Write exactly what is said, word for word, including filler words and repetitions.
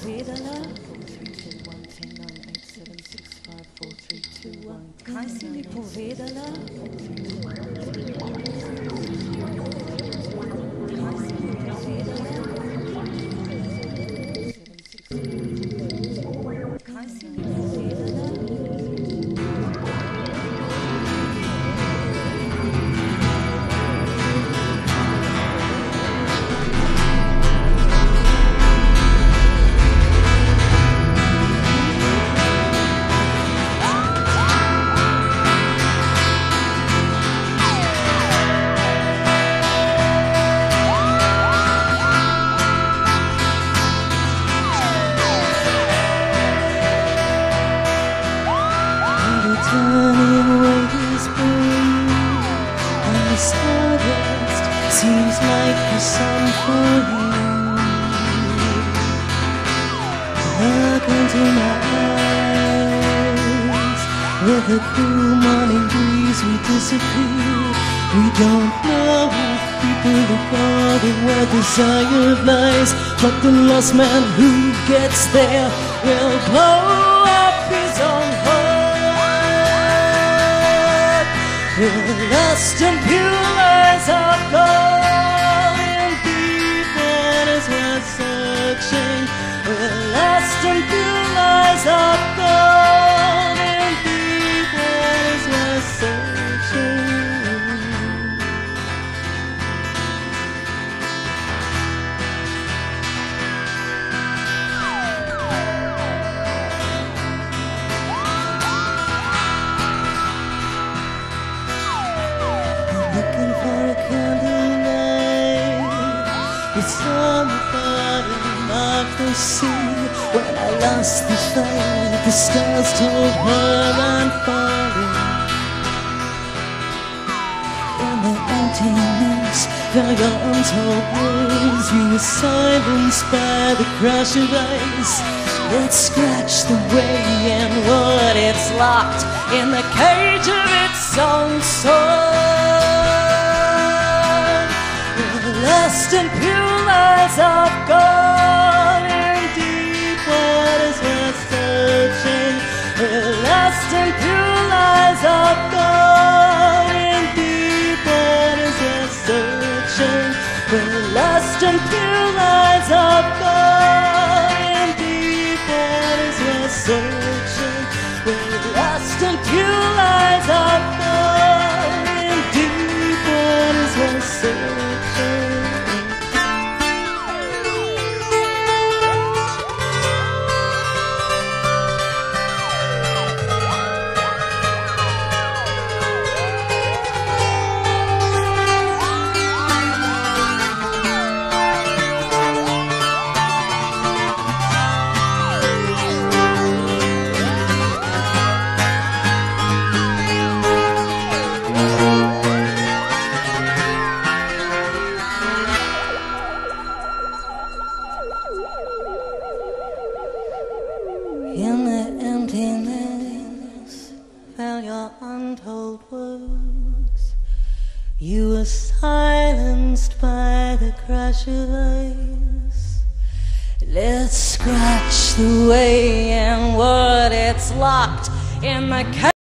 povedala? Kaj si mi povedala? Kaj si mi povedala? Kaj si mi povedala? Turning away his blue, and the stardust seems like the sun for you. Look into my eyes, with a cool morning breeze we disappear. We don't know if people are falling where desire lies, but the lost man who gets there will blow up his own heart. With lust and pure eyes of gold, and deep waters we're searching. With lust and pure eyes of gold, and deep waters we're searching. Looking for a candlelight, it's on the bottom of the sea. When I lost the fight, the stars told her I'm falling. In the emptiness, found your untold words. You were silenced by the crash of ice. Let's scratch the way and what it's locked in the cage of its own soul. Lust and pure lies of gold, in deep waters we're searching. Lust and pure lies of gold, in deep waters we're searching. Lust and pure lies of gold, in deep waters we're searching. Lust and pure lies of gold, in deep waters we're searching. In the emptiness, fell your untold words. You were silenced by the crash of ice. Let's scratch the way and what it's locked in the